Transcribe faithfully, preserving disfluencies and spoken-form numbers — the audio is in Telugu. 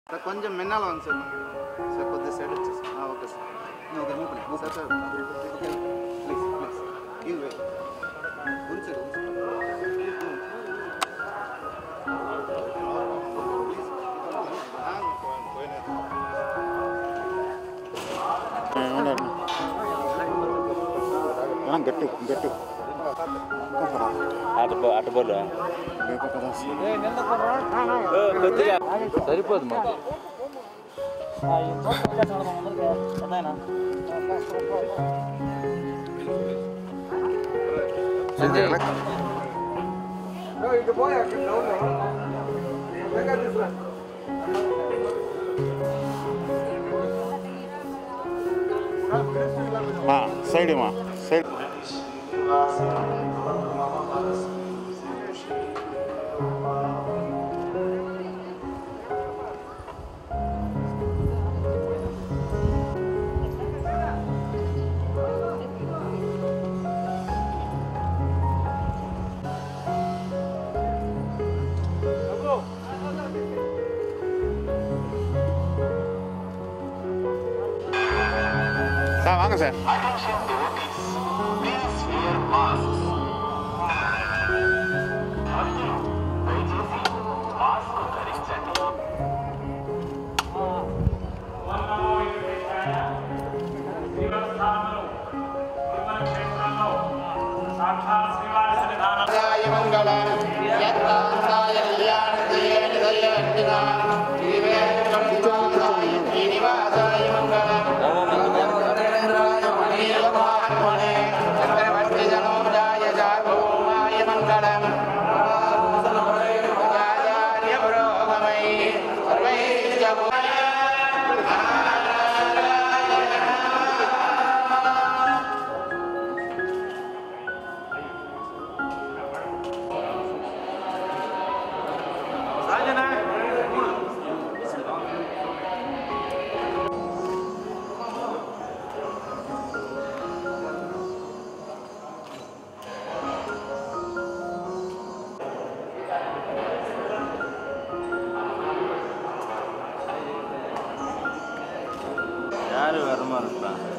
కొంచెం మిన్నాల ఉంది సార్ సార్ కొద్దిగా సైడ్ వచ్చేసి okay sir sir sir please please ఇది ఉంది సార్ గట్టి గట్టి అటుబోలు సరిపోదు మాకు సైడ్ మా సైడ్ సార్ వాంగ సార్ யாரு வரமாட்டா